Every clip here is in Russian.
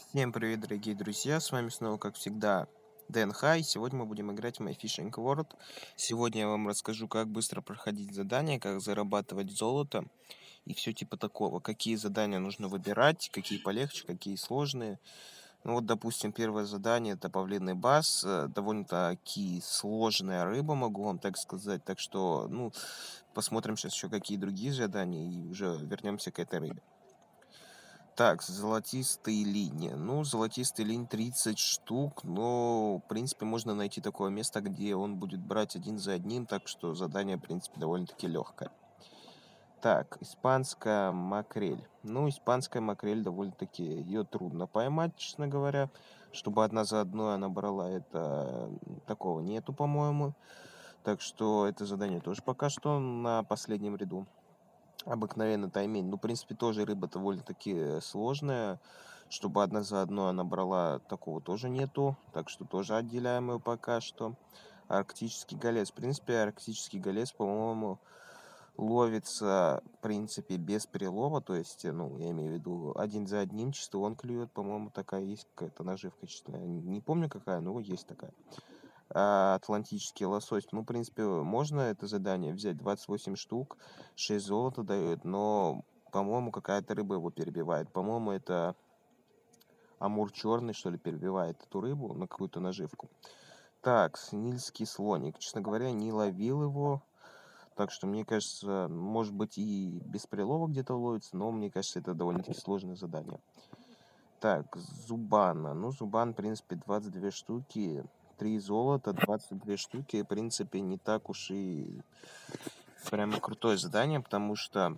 Всем привет, дорогие друзья, с вами снова, как всегда, ДНХ, и сегодня мы будем играть в My Fishing World. Сегодня я вам расскажу, как быстро проходить задания, как зарабатывать золото и все типа такого. Какие задания нужно выбирать, какие полегче, какие сложные. Ну вот, допустим, первое задание — это павлиный бас, довольно-таки сложная рыба, могу вам так сказать. Так что, посмотрим сейчас еще какие другие задания и уже вернемся к этой рыбе. Так, золотистые линии. Ну, золотистый линь 30 штук, но, в принципе, можно найти такое место, где он будет брать один за одним, так что задание, в принципе, довольно-таки легкое. Так, испанская макрель. Ну, испанская макрель довольно-таки, ее трудно поймать, честно говоря. Чтобы одна за одной она брала, это такого нету, по-моему. Так что это задание тоже пока что на последнем ряду. Обыкновенный таймень. Ну, в принципе, тоже рыба довольно-таки сложная. Чтобы одна за одной она брала, такого тоже нету. Так что тоже отделяем ее пока что. Арктический голец. В принципе, арктический голец, по-моему, ловится, в принципе, без перелова. То есть, ну, я имею в виду, один за одним чисто он клюет. По-моему, такая есть какая-то наживка чисто. Не помню какая, но есть такая. Атлантический лосось. Ну, в принципе, можно это задание взять. 28 штук, 6 золота дает, но, по-моему, какая-то рыба его перебивает. По-моему, это амур черный, что ли, перебивает эту рыбу на какую-то наживку. Так, нильский слоник. Честно говоря, не ловил его. Так что, мне кажется, может быть, и без прилова где-то ловится, но мне кажется, это довольно-таки сложное задание. Так, Зубана. Ну, Зубан, в принципе, 22 штуки. 3 золота, 22 штуки. В принципе, не так уж и прямо крутое задание, потому что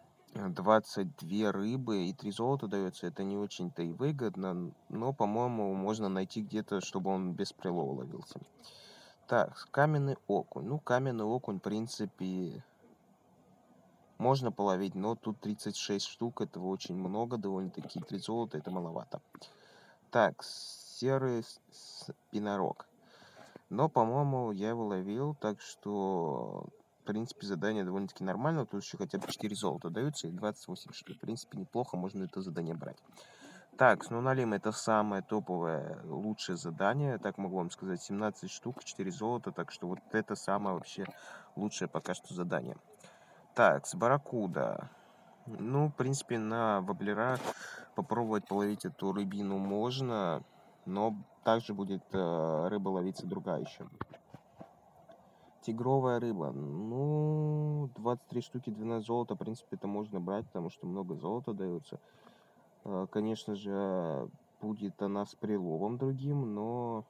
22 рыбы и 3 золота дается. Это не очень-то и выгодно. Но, по-моему, можно найти где-то, чтобы он без прилова ловился. Так, каменный окунь. Ну, каменный окунь, в принципе, можно половить, но тут 36 штук. Этого очень много довольно-таки. 3 золота — это маловато. Так, серый спинорог. Но, по-моему, я его ловил, так что, в принципе, задание довольно-таки нормально. Тут еще хотя бы 4 золота даются и 28 штук. В принципе, неплохо, можно это задание брать. Так, ну налим — это самое топовое, лучшее задание. Так могу вам сказать, 17 штук, 4 золота. Так что вот это самое вообще лучшее пока что задание. Так, с барракуда. Ну, в принципе, на воблера попробовать половить эту рыбину можно, но также будет рыба ловиться другая еще. Тигровая рыба. Ну, 23 штуки, 12 золота, в принципе, это можно брать, потому что много золота дается. Конечно же, будет она с приловом другим, но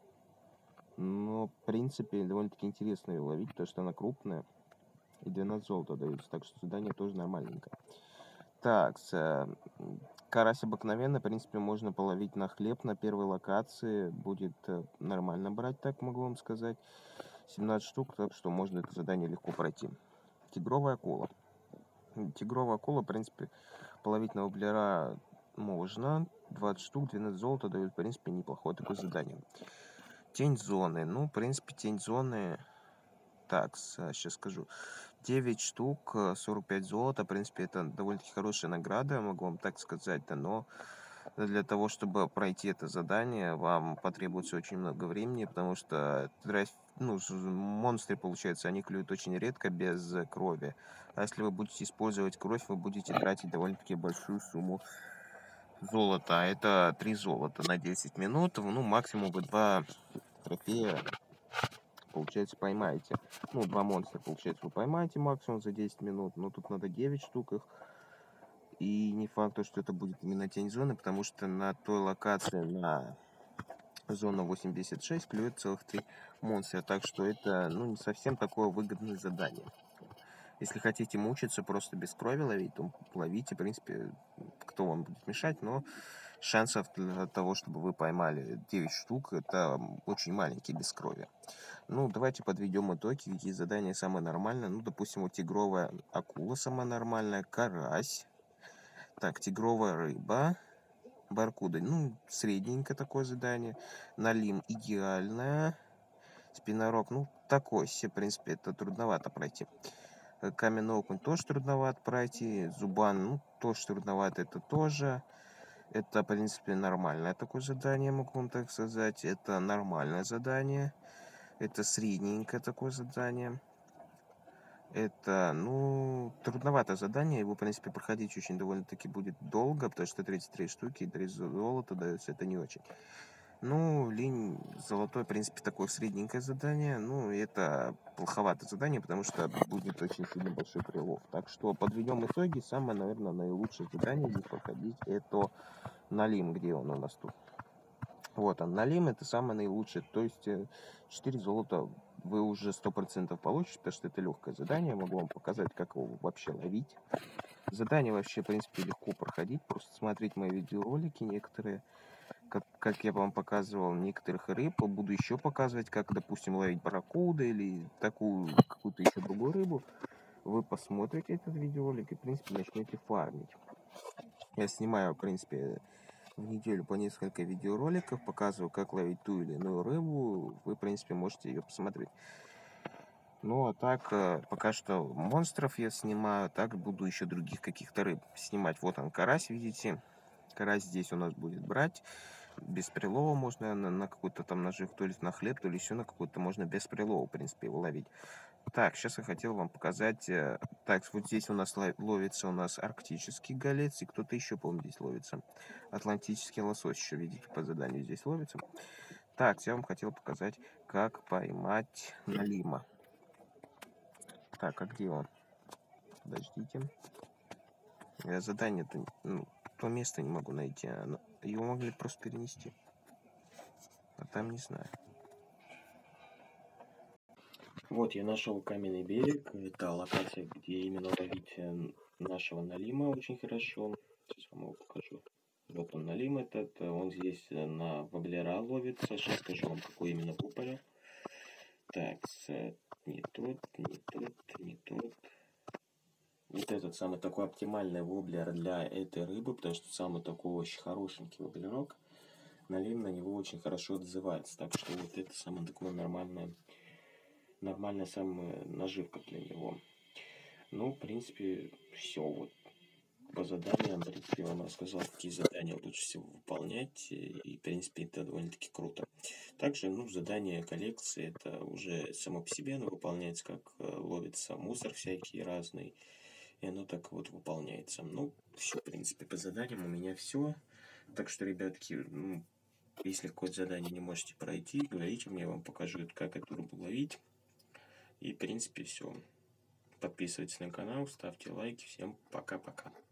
в принципе, довольно-таки интересно ее ловить, потому что она крупная. И 12 золота дается, так что задание тоже нормальненько. Так, карась обыкновенный, в принципе, можно половить на хлеб на первой локации. Будет нормально брать, так могу вам сказать. 17 штук, так что можно это задание легко пройти. Тигровая акула. Тигровая акула, в принципе, половить на воблера можно. 20 штук, 12 золота дают, в принципе, неплохое такое задание. Тень зоны. Ну, в принципе, тень зоны... Так, сейчас скажу. 9 штук, 45 золота. В принципе, это довольно-таки хорошая награда, могу вам так сказать, да, но для того, чтобы пройти это задание, вам потребуется очень много времени, потому что монстры, получается, они клюют очень редко без крови. А если вы будете использовать кровь, вы будете тратить довольно-таки большую сумму золота. А это 3 золота на 10 минут. Ну, максимум вы 2 трофея, получается, поймаете. Ну, 2 монстра, получается, вы поймаете максимум за 10 минут. Но тут надо 9 штук их. И не факт, что это будет именно тень зоны, потому что на той локации, на зона 86, клюет целых 3 монстра. Так что это, не совсем такое выгодное задание. Если хотите мучиться, просто без крови ловить, то ловите, в принципе, кто вам будет мешать, но шансов для того, чтобы вы поймали 9 штук, это очень маленькие без крови. Ну, давайте подведем итоги, какие задания самые нормальные. Ну, допустим, вот тигровая акула самая нормальная, карась. Так, тигровая рыба, баркуда, ну, средненькое такое задание. Налим идеальная. Спинорог, ну, такой себе, в принципе, это трудновато пройти. Каменный окунь тоже трудновато пройти. Зубан, ну, тоже трудновато, это тоже. Это, в принципе, нормальное такое задание, могу вам так сказать. Это нормальное задание. Это средненькое такое задание. Это, ну, трудноватое задание. Его, в принципе, проходить очень довольно-таки будет долго, потому что 33 штуки и 3 золота дается. Это не очень. Ну, линь золотой, в принципе, такое средненькое задание. Ну, это плоховатое задание, потому что будет очень сильно большой прилов. Так что подведем итоги. Самое, наверное, наилучшее задание здесь проходить это Налим, где он у нас тут. Вот он, Налим это самое наилучшее. То есть 4 золота вы уже 100% получите, потому что это легкое задание. Могу вам показать, как его вообще ловить. Задание вообще, в принципе, легко проходить. Просто смотреть мои видеоролики некоторые. Как я вам показывал некоторых рыб, буду еще показывать, как, допустим, ловить барракуду или такую какую-то еще другую рыбу. Вы посмотрите этот видеоролик и, в принципе, начнете фармить. Я снимаю, в принципе, в неделю по несколько видеороликов, показываю, как ловить ту или иную рыбу. Вы, в принципе, можете ее посмотреть. Ну, а так, пока что монстров я снимаю, так буду еще других каких-то рыб снимать. Вот он, карась, видите. Карась здесь у нас будет брать. Без прилова можно на какой-то там нажив, то ли на хлеб, то ли еще на какой-то можно без прилова, в принципе, его ловить. Так, сейчас я хотел вам показать. Так, вот здесь у нас ловится у нас арктический голец, и кто-то еще, по-моему, здесь ловится. Атлантический лосось еще, видите, по заданию здесь ловится. Так, я вам хотел показать, как поймать налима. Так, а где он? Подождите. Я задание-то, ну, то место не могу найти. Его могли просто перенести. А там не знаю. Вот я нашел каменный берег. Это локация, где именно ловить нашего налима очень хорошо. Сейчас вам его покажу. Вот он налим этот. Он здесь на воблера ловится. Сейчас скажу вам, какой именно воблер. Так, не тот, не тот, не тот. Вот этот самый такой оптимальный воблер для этой рыбы, потому что самый такой очень хорошенький воблерок. Налим на него очень хорошо отзывается. Так что вот это самое такое нормальная самая наживка для него. Ну, в принципе, все. Вот по заданиям, в принципе, я вам рассказал, какие задания лучше всего выполнять. И, в принципе, это довольно-таки круто. Также, ну, задание коллекции, это уже само по себе оно выполняется, как ловится мусор всякий разный. И оно так вот выполняется. Ну, все, в принципе, по заданиям у меня все. Так что, ребятки, ну, если какое-то задание не можете пройти, говорите мне, я вам покажу, как эту рыбу ловить. И, в принципе, все. Подписывайтесь на канал, ставьте лайки. Всем пока-пока.